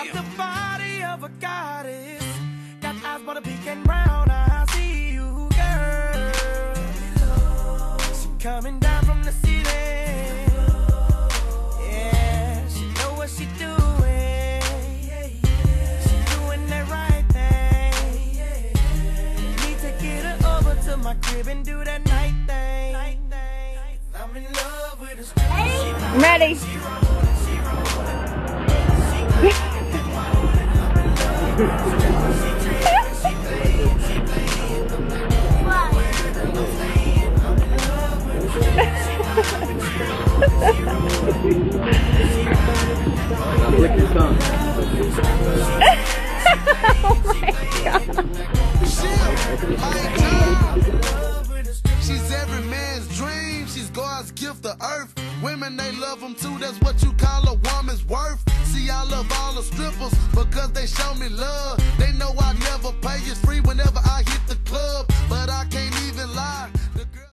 got the body of a goddess, got eyes but a pink and brown. I see you, girl. She coming down from the city. Yeah, she know what she doing. She doing that right thing. Need to get her over to my crib and do that night thing. I'm in love with a stripper. I'm ready. Lick your tongue. Oh my God. She's every man's dream. She's God's gift to earth. Women, they love them too. That's what you call a woman's worth. See, I love all the strippers because they show me love. They know I never